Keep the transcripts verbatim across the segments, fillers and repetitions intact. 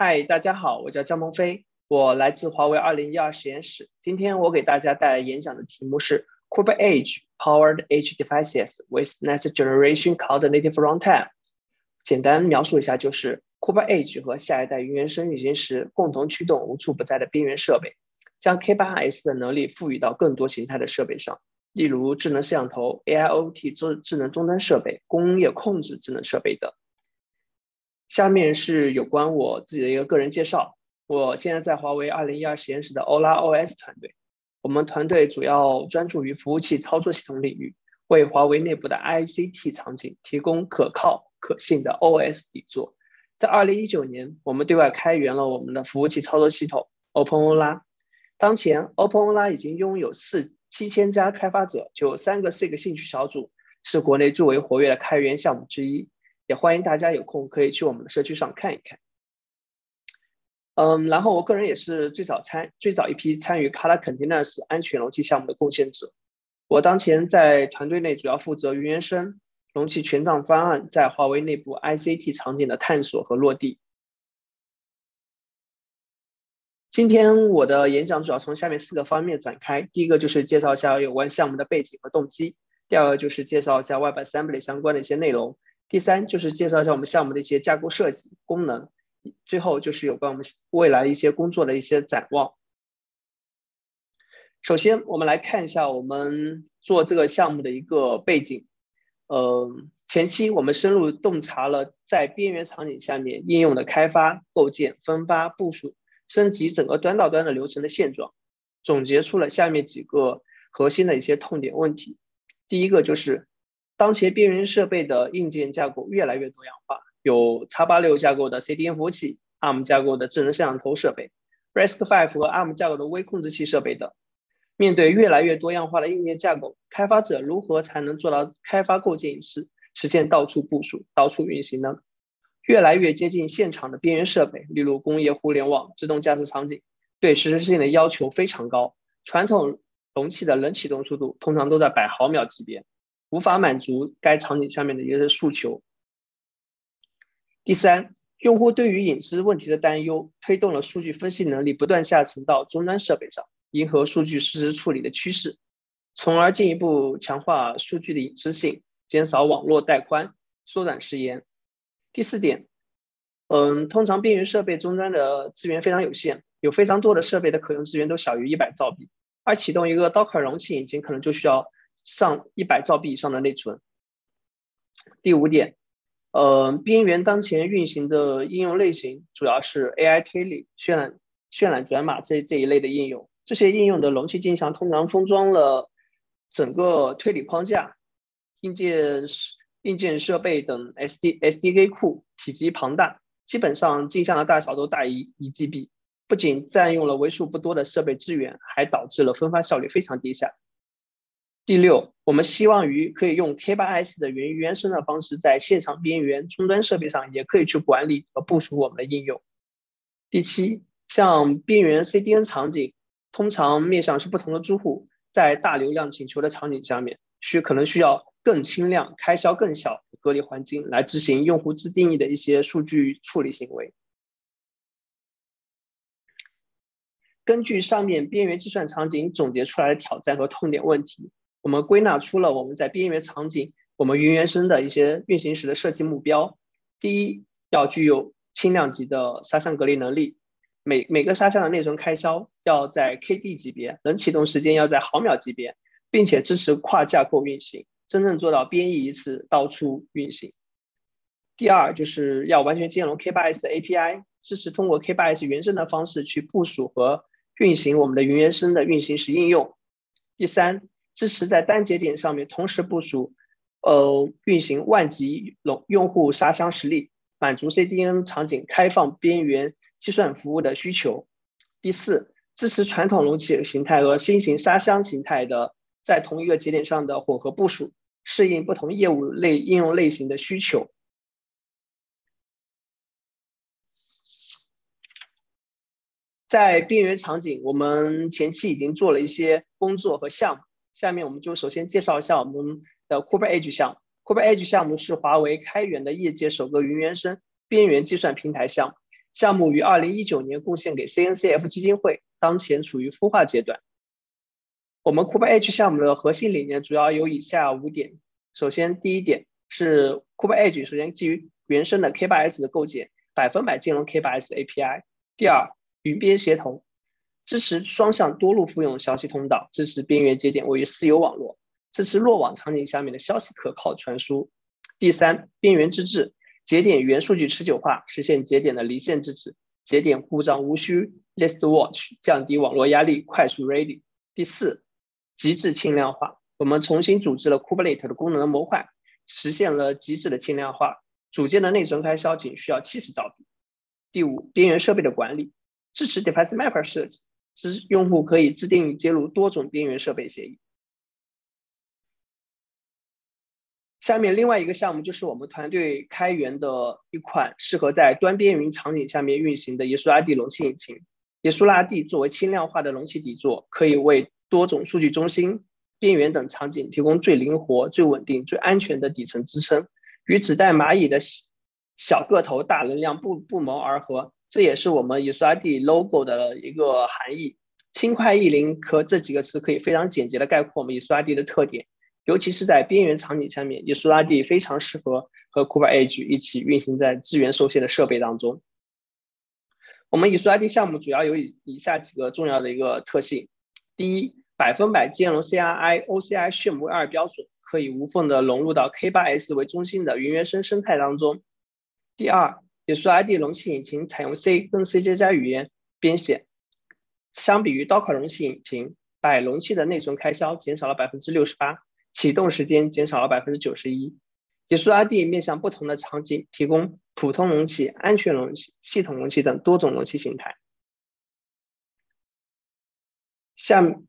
嗨，大家好，我叫江鹏飞，我来自华为二零一二实验室。今天我给大家带来演讲的题目是 KubeEdge Powered Edge Devices with Next Generation Cloud Native Runtime。简单描述一下，就是 KubeEdge 和下一代云原生运行时共同驱动无处不在的边缘设备，将 K 八 S 的能力赋予到更多形态的设备上，例如智能摄像头、A I O T 智能终端设备、工业控制智能设备等。下面是有关我自己的一个个人介绍。我现在在华为二零一二实验室的 O L A O S 团队，我们团队主要专注于服务器操作系统领域，为华为内部的 I C T 场景提供可靠可信的 O S 底座。在二零一九年，我们对外开源了我们的服务器操作系统 OpenOLA。当前 OpenOLA 已经拥有四七千家开发者，就有三个 S I G 兴趣小组，是国内最为活跃的开源项目之一。也欢迎大家有空可以去我们的社区上看一看。嗯，然后我个人也是最早参最早一批参与 Kala Containers 安全容器项目的贡献者。我当前在团队内主要负责云原生容器全栈方案在华为内部 I C T 场景的探索和落地。今天我的演讲主要从下面四个方面展开。第一个就是介绍一下有关项目的背景和动机，第二个就是介绍一下 WebAssembly 相关的一些内容，第三就是介绍一下我们项目的一些架构设计、功能，最后就是有关我们未来一些工作的一些展望。首先，我们来看一下我们做这个项目的一个背景。呃，前期我们深入洞察了在边缘场景下面应用的开发、构建、分发、部署、升级整个端到端的流程的现状，总结出了下面几个核心的一些痛点问题。第一个就是当前边缘设备的硬件架构越来越多样化，有 X 八十六 架构的 C D N 服务器、A R M 架构的智能摄像头设备、R I S C 五 和 A R M 架构的微控制器设备等。面对越来越多样化的硬件架构，开发者如何才能做到开发构建一次，实现到处部署、到处运行呢？越来越接近现场的边缘设备，例如工业互联网、自动驾驶场景，对实时性的要求非常高。传统容器的冷启动速度通常都在百毫秒级别，无法满足该场景下面的一些诉求。第三，用户对于隐私问题的担忧，推动了数据分析能力不断下沉到终端设备上，迎合数据实时处理的趋势，从而进一步强化数据的隐私性，减少网络带宽，缩短时延。第四点，嗯，通常边缘设备终端的资源非常有限，有非常多的设备的可用资源都小于一百兆 B， 而启动一个 Docker 容器引擎可能就需要上一百兆 B 以上的内存。第五点，呃，边缘当前运行的应用类型主要是 A I 推理、渲染、渲染转码这这一类的应用。这些应用的容器镜像通常封装了整个推理框架、硬件硬件设备等 S D S D K 库，体积庞大，基本上镜像的大小都大于一 G B， 不仅占用了为数不多的设备资源，还导致了分发效率非常低下。第六，我们希望于可以用 K 八 S 的原原生的方式，在线上边缘终端设备上也可以去管理和部署我们的应用。第七，像边缘 C D N 场景，通常面向是不同的租户，在大流量请求的场景下面，需可能需要更轻量、开销更小的隔离环境来执行用户自定义的一些数据处理行为。根据上面边缘计算场景总结出来的挑战和痛点问题，我们归纳出了我们在边缘场景我们云原生的一些运行时的设计目标。第一，要具有轻量级的沙箱隔离能力，每每个沙箱的内存开销要在 K B 级别，冷启动时间要在毫秒级别，并且支持跨架构运行，真正做到编译一次到处运行。第二，就是要完全兼容 K 八 S 的 A P I， 支持通过 K 八 S 原生的方式去部署和运行我们的云原生的运行时应用。第三，支持在单节点上面同时部署呃运行万级用户沙箱实例，满足 C D N 场景开放边缘计算服务的需求。第四，支持传统容器形态和新型沙箱形态的在同一个节点上的混合部署，适应不同业务类应用类型的需求。在边缘场景，我们前期已经做了一些工作和项目，下面我们就首先介绍一下我们的 KubeEdge 项目。KubeEdge 项目是华为开源的业界首个云原生边缘计算平台项目， 项目于二零一九年贡献给 C N C F 基金会，当前处于孵化阶段。我们 KubeEdge 项目的核心理念主要有以下五点。首先，第一点是 KubeEdge 首先基于原生的 K 八 S 的构建，百分百兼容 K 八 S A P I。第二，云边协同，支持双向多路复用消息通道，支持边缘节点位于私有网络，支持落网场景下面的消息可靠传输。第三，边缘自治，节点元数据持久化，实现节点的离线自治，节点故障无需 list watch， 降低网络压力，快速 ready。第四，极致轻量化，我们重新组织了 Kubernetes 的功能模块，实现了极致的轻量化，组件的内存开销仅需要七十兆比。第五，边缘设备的管理，支持 device mapper 设计，使用户可以自定义接入多种边缘设备协议。下面另外一个项目就是我们团队开源的一款适合在端边云场景下面运行的耶稣拉蒂容器引擎。耶稣拉蒂作为轻量化的容器底座，可以为多种数据中心、边缘等场景提供最灵活、最稳定、最安全的底层支撑，与子弹蚂蚁的小个头大能量不不谋而合。这也是我们耶稣拉蒂 logo 的一个含义。轻快易灵和这几个词可以非常简洁的概括我们耶稣拉蒂的特点，尤其是在边缘场景下面，耶稣拉蒂非常适合和 KubeEdge 一起运行在资源受限的设备当中。我们耶稣拉蒂项目主要有以下几个重要的一个特性。第一，百分百兼容 C R I、O C I、Shim 为二标准，可以无缝的融入到 K 八 S 为中心的云原生生态当中。第二，耶稣拉蒂容器引擎采用 C 跟 C 加加语言编写，相比于 Docker 容器引擎，把容器的内存开销减少了 百分之六十八， 启动时间减少了 百分之九十一。耶稣拉蒂面向不同的场景提供普通容器、安全容器、系统容器等多种容器形态。下面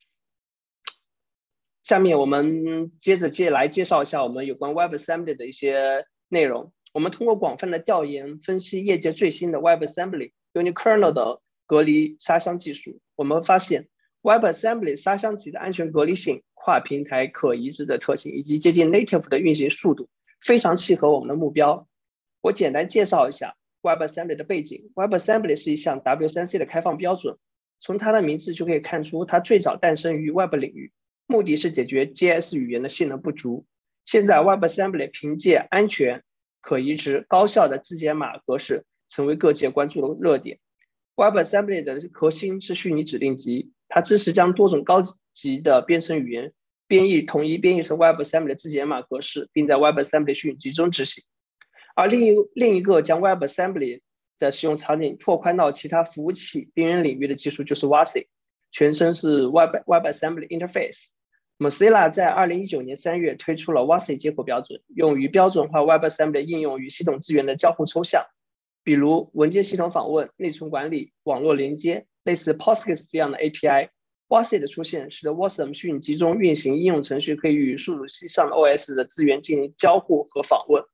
下面我们接着接来介绍一下我们有关 WebAssembly 的一些内容。我们通过广泛的调研分析业界最新的 WebAssembly Unikernel 的隔离沙箱技术，我们发现 WebAssembly 沙箱级的安全隔离性、跨平台可移植的特性以及接近 native 的运行速度非常契合我们的目标。我简单介绍一下 WebAssembly 的背景。 WebAssembly 是一项 W 三 C 的开放标准，从它的名字就可以看出它最早诞生于 Web 领域，目的是解决 J S 语言的性能不足。现在 WebAssembly 凭借安全、可移植、高效的字节码格式成为各界关注的热点。 WebAssembly 的核心是虚拟指令集，它支持将多种高级的编程语言编译统一编译成 WebAssembly 的字节码格式，并在 WebAssembly 虚拟集中执行。而另一另一个将 WebAssembly 的使用场景拓宽到其他服务器边缘领域的技术就是 W A S I， 全称是 Web WebAssembly Interface。Mozilla 在二零一九年三月推出了 W A S I 接口标准，用于标准化 WebAssembly 应用与系统资源的交互抽象，比如文件系统访问、内存管理、网络连接，类似 Postgres 这样的 A P I。W A S I 的出现使得 W A S M 虚拟集中运行应用程序可以与数组系上的 O S 的资源进行交互和访问。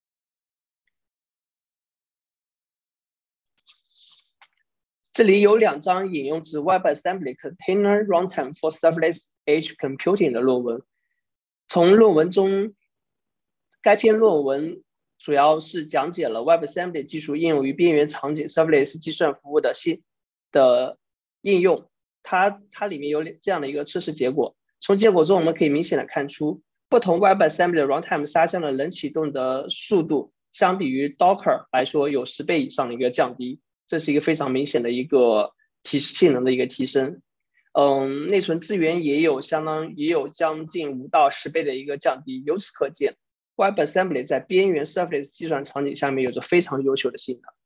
这里有两张引用自 WebAssembly Container Runtime for Serverless Edge Computing 的论文。从论文中，该篇论文主要是讲解了 WebAssembly 技术应用于边缘场景 Serverless 计算服务的新的应用。它它里面有这样的一个测试结果。从结果中我们可以明显的看出，不同 WebAssembly Runtime 沙箱的冷启动的速度，相比于 Docker 来说有十倍以上的一个降低。这是一个非常明显的一个提性能的一个提升。嗯，内存资源也有相当也有将近五到十倍的一个降低。由此可见 WebAssembly 在边缘 Serverless 计算场景下面有着非常优秀的性能。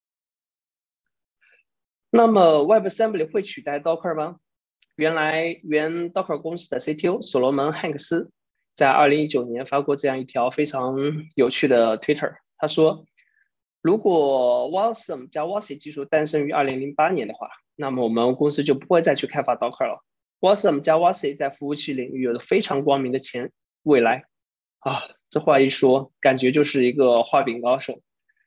那么 WebAssembly 会取代 Docker 吗？原来原 Docker 公司的 C T O 所罗门汉克斯在二零一九年发过这样一条非常有趣的 Twitter， 他说，如果 W A S M 加 W A S I 技术诞生于二零零八年的话，那么我们公司就不会再去开发 Docker 了。W A S M 加 W A S I 在服务器领域有着非常光明的前未来啊！这话一说，感觉就是一个画饼高手。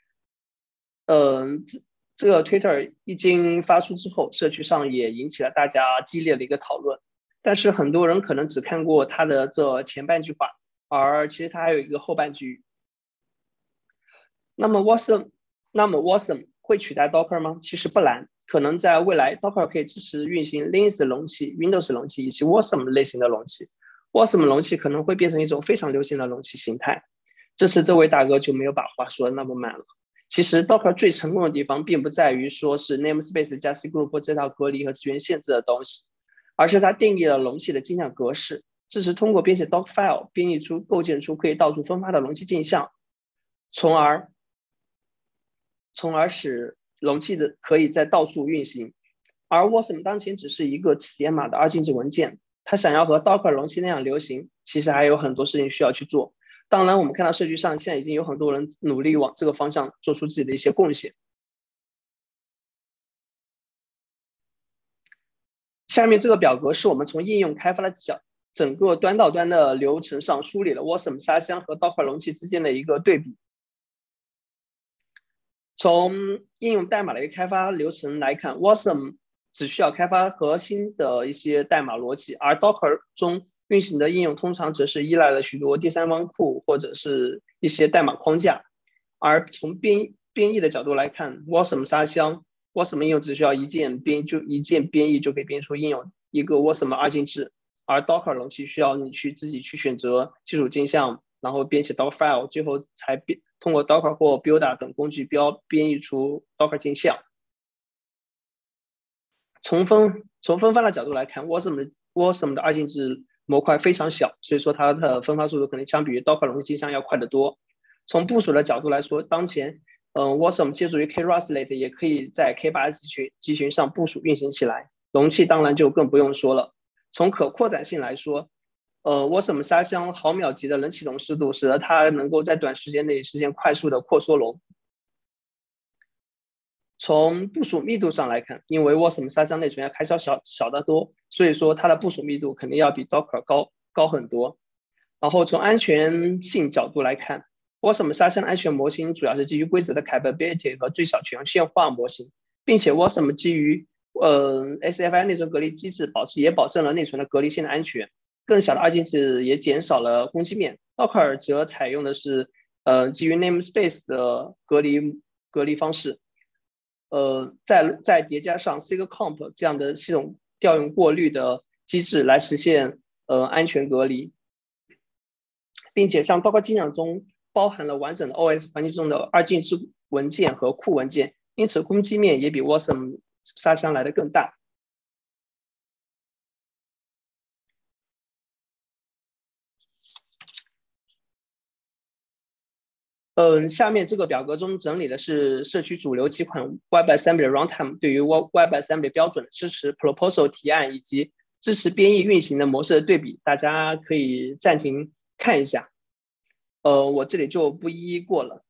嗯，这这个 Twitter 一经发出之后，社区上也引起了大家激烈的一个讨论。但是很多人可能只看过他的这前半句话，而其实他还有一个后半句。那么 W A S M， 那么 W A S M 会取代 Docker 吗？其实不难，可能在未来 Docker 可以支持运行 Linux 容器、Windows 容器以及 Wasm 类型的容器。Wasm 容器可能会变成一种非常流行的容器形态。这次这位大哥就没有把话说的那么满了。其实 Docker 最成功的地方并不在于说是 namespace 加 cgroup 这套隔离和资源限制的东西，而是它定义了容器的镜像格式，支持通过编写 doc file 编译出构建出可以到处分发的容器镜像，从而从而使容器的可以在到处运行。而 Wasm 当前只是一个尺解码的二进制文件，它想要和 Docker 容器那样流行，其实还有很多事情需要去做。当然我们看到社区上现在已经有很多人努力往这个方向做出自己的一些贡献。下面这个表格是我们从应用开发的角整个端到端的流程上梳理了 Wasm 沙箱和 Docker 容器之间的一个对比。从应用代码的一个开发流程来看， Wasm 只需要开发核心的一些代码逻辑，而 Docker 中运行的应用通常则是依赖了许多第三方库或者是一些代码框架。而从编编译的角度来看， Wasm 沙箱 Wasm 应用只需要一键编就一键编译就可以编出应用一个 Wasm 二进制，而 Docker 容器需要你去自己去选择基础镜像，然后编写 doc file， 最后才编通过 Docker 或 Builder 等工具标编译出 Docker 镜像。从分从分发的角度来看， Wasm 的 Wasm 的二进制模块非常小，所以说它的分发速度可能相比于 Docker 容器镜像要快得多。从部署的角度来说，当前嗯 Wasm 借助于 K-Rustlet 也可以在 K 八 集群集群上部署运行起来，容器当然就更不用说了。从可扩展性来说，呃 Wasm 沙箱毫秒级的冷启动速度使得它能够在短时间内实现快速的扩缩容。从部署密度上来看，因为 Wasm 沙箱内存要开销小小得多，所以说它的部署密度肯定要比 Docker 高高很多。然后从安全性角度来看， Wasm 沙箱安全模型主要是基于规则的 capability 和最小权限化模型，并且 Wasm 基于呃 S F I 内存隔离机制，保持也保证了内存的隔离性的安全。更小的二进制也减少了攻击面。Docker 则采用的是呃基于 namespace 的隔离隔离方式。呃，再再叠加上 sgcomp 这样的系统调用过滤的机制来实现呃安全隔离，并且像 Docker 镜像中包含了完整的 O S 环境中的二进制文件和库文件，因此攻击面也比 Wasm 沙箱来的更大。嗯，下面这个表格中整理的是社区主流几款 WebAssembly Runtime 对于 WebAssembly 标准的支持 proposal 提案以及支持编译运行的模式的对比，大家可以暂停看一下。呃，我这里就不一一过了。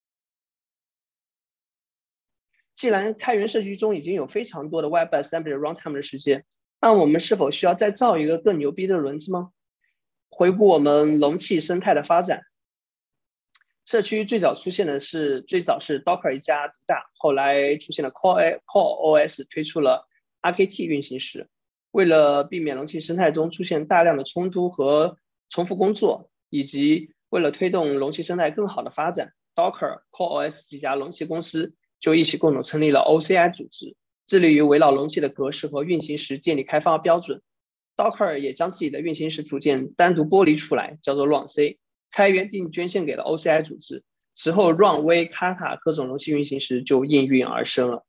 既然开源社区中已经有非常多的 WebAssembly Runtime 的实现，那我们是否需要再造一个更牛逼的轮子吗？回顾我们容器生态的发展。社区最早出现的是最早是 Docker 一家独大，后来出现了 Core O S 推出了 R K T 运行时。为了避免容器生态中出现大量的冲突和重复工作，以及为了推动容器生态更好的发展， Docker、Core O S 几家容器公司就一起共同成立了 O C I 组织，致力于围绕容器的格式和运行时建立开发标准。 Docker 也将自己的运行时组件单独剥离出来，叫做 runC，开源并捐献给了 O C I 组织，之后 runV、Kata 各种容器运行时就应运而生了。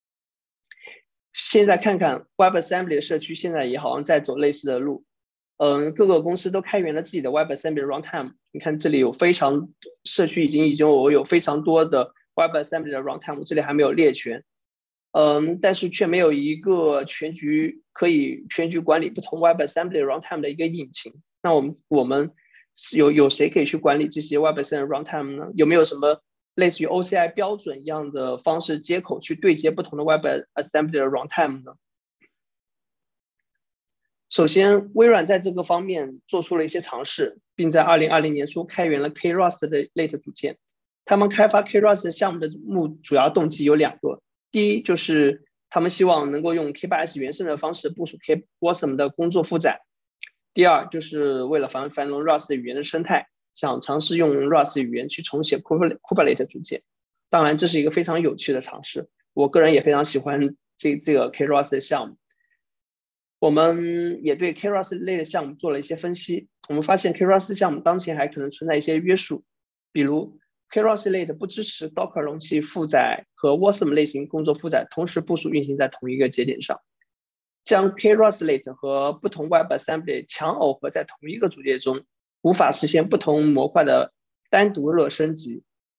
现在看看 WebAssembly 的社区现在也好像在走类似的路，嗯，各个公司都开源了自己的 WebAssembly Runtime。你看这里有非常社区已经已经有有非常多的 WebAssembly 的 Runtime， 这里还没有列全，嗯，但是却没有一个全局可以全局管理不同 WebAssembly Runtime 的一个引擎。那我们我们有有谁可以去管理这些 WebAssembly Runtime 呢？有没有什么类似于 O C I 标准一样的方式接口去对接不同的 WebAssembly 的 Runtime 呢？首先，微软在这个方面做出了一些尝试，并在二零二零年初开源了 K-Rustlet 组件。他们开发 K-Rustlet 项目的目主要动机有两个，第一就是他们希望能够用 K 八 S 原生的方式部署 K-Wasm 的工作负载。第二，就是为了繁繁荣 Rust 语言的生态，想尝试用 Rust 语言去重写 Kubernetes 组件。 当然，这是一个非常有趣的尝试，我个人也非常喜欢这这个 K R O S 的项目。我们也对 K R O S 类的项目做了一些分析，我们发现 K R O S 项目当前还可能存在一些约束，比如 K R O S 类的不支持 Docker 容器负载和 Wasm 类型工作负载同时部署运行在同一个节点上，将 K R O S 类和不同 WebAssembly 强耦合在同一个组件中，无法实现不同模块的单独热升级。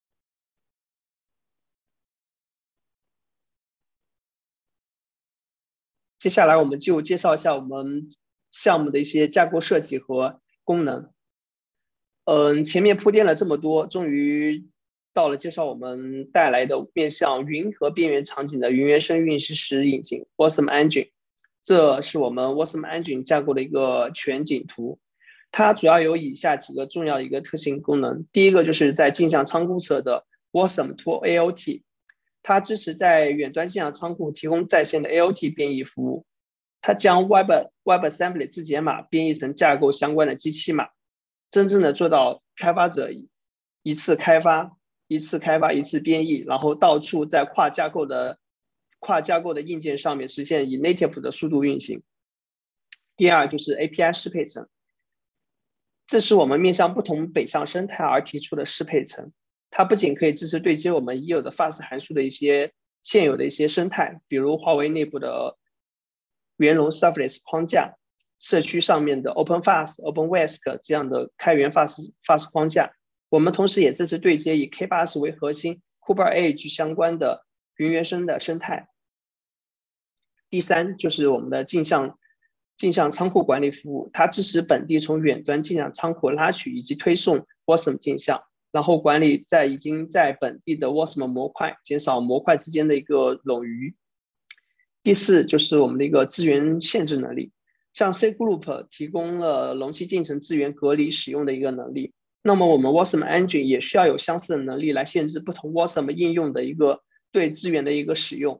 接下来我们就介绍一下我们项目的一些架构设计和功能。嗯，前面铺垫了这么多，终于到了介绍我们带来的面向云和边缘场景的云原生运行时引擎 Wasm Engine。这是我们 Wasm Engine 架构的一个全景图，它主要有以下几个重要的一个特性功能。第一个就是在镜像仓库侧的 Wasm to A O T。它支持在远端镜像仓库提供在线的 A O T 编译服务，它将 Web WebAssembly 字节码编译成架构相关的机器码，真正的做到开发者一次开发、一次开发、一次编译，然后到处在跨架构的跨架构的硬件上面实现以 native 的速度运行。第二就是 A P I 适配层，这是我们面向不同北向生态而提出的适配层。它不仅可以支持对接我们已有的 fast 函数的一些现有的一些生态，比如华为内部的圆龙 Serverless 框架，社区上面的 OpenFast、OpenWhisk 这样的开源 fast fast 框架。我们同时也支持对接以 K 八十 为核心 KubeEdge 相关的云原生的生态。第三就是我们的镜像镜像仓库管理服务，它支持本地从远端镜像仓库拉取以及推送 Wasm 镜像，然后管理在已经在本地的 Wasm 模块，减少模块之间的一个冗余。第四就是我们的一个资源限制能力，像 C Group 提供了容器进程资源隔离使用的一个能力，那么我们 Wasm Engine 也需要有相似的能力来限制不同 Wasm 应用的一个对资源的一个使用。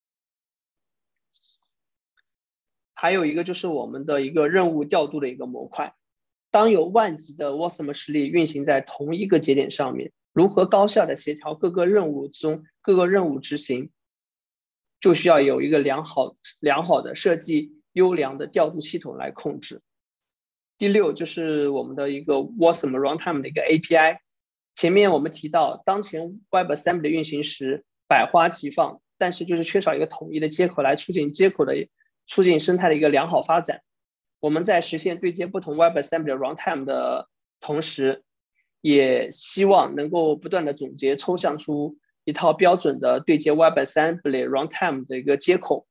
还有一个就是我们的一个任务调度的一个模块，当有万级的 Wasm 实例运行在同一个节点上面，如何高效的协调各个任务中各个任务执行，就需要有一个良好良好的设计优良的调度系统来控制。第六就是我们的一个 Wasm Runtime 的一个 A P I。前面我们提到，当前 WebAssembly 运行时百花齐放，但是就是缺少一个统一的接口来促进接口的促进生态的一个良好发展。我们在实现对接不同 WebAssembly Runtime 的同时，也希望能够不断的总结抽象出一套标准的对接 WebAssembly Runtime 的一个接口。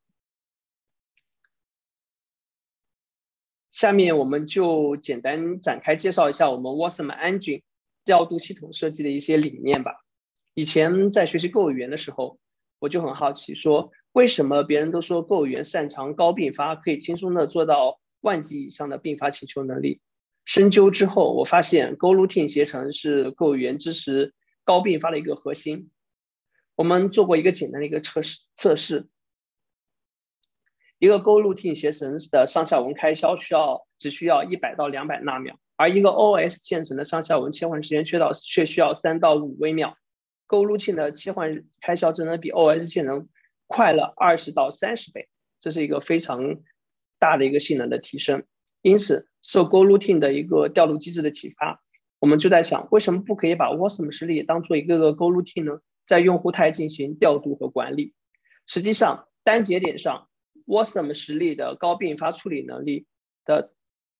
下面我们就简单展开介绍一下我们 Wasm Engine 调度系统设计的一些理念吧。以前在学习Go语言的时候，我就很好奇说，为什么别人都说Go语言擅长高并发，可以轻松的做到万级以上的并发请求能力？深究之后，我发现 Go-Routine 协程是 Go 语言支持高并发的一个核心。我们做过一个简单的一个测试，测试一个 Go-Routine 协程的上下文开销需要只需要一百到两百纳秒，而一个 O S 线程的上下文切换时间却到却需要三到五微秒。Go-Routine 的切换开销真的比 O S 线程快了二十到三十倍，这是一个非常大的一个性能的提升。因此，受 Go-Routine 的一个调度机制的启发，我们就在想，为什么不可以把 Wasm 实例当做一个个 Go-Routine 呢？在用户态进行调度和管理。实际上，单节点上 Wasm 实例的高并发处理能力的，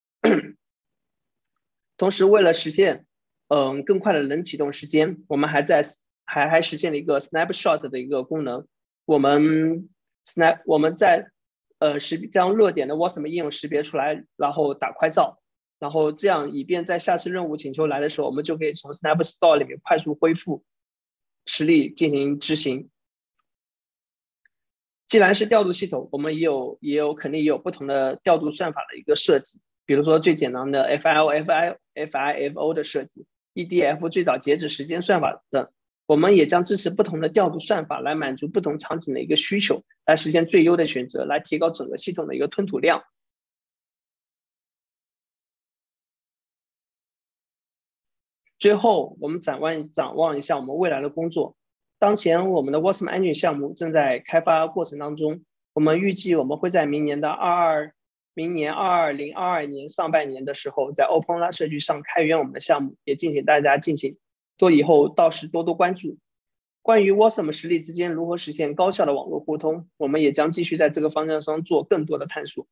同时为了实现嗯更快的冷启动时间，我们还在还还实现了一个 snapshot 的一个功能。我们 snap 我们在呃识将热点的 Wasm 应用识别出来，然后打快照，然后这样以便在下次任务请求来的时候，我们就可以从 Snap Store 里面快速恢复实例进行执行。既然是调度系统，我们也有也有肯定也有不同的调度算法的一个设计，比如说最简单的 F I O F I F I F O 的设计 ，E D F 最早截止时间算法等。我们也将支持不同的调度算法来满足不同场景的一个需求，来实现最优的选择，来提高整个系统的一个吞吐量。最后，我们展望展望一下我们未来的工作。 当前我们的 Wasm Engine 项目正在开发过程当中，我们预计我们会在明年的二二明年二二零二二年上半年的时候，在 OpenRun 社区上开源我们的项目，也敬请大家敬请多以后到时多多关注。关于 Wasm 实例之间如何实现高效的网络互通，我们也将继续在这个方向上做更多的探索。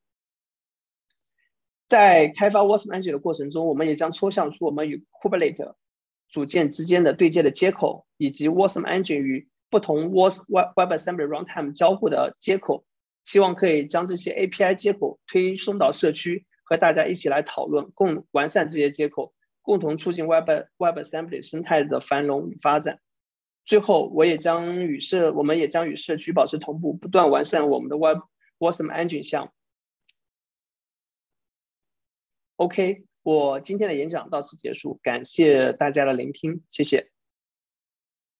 在开发 Wasm Engine 的过程中，我们也将抽象出我们与 Kubernetes 组件之间的对接的接口，以及 Wasm Engine 与不同 WebAssembly Runtime 交互的接口，希望可以将这些 A P I 接口推送到社区，和大家一起来讨论，共完善这些接口，共同促进 Web WebAssembly 生态的繁荣与发展。最后，我也将与社我们也将与社区保持同步，不断完善我们的 Web Wasm Engine 项目。OK， 我今天的演讲到此结束，感谢大家的聆听，谢谢。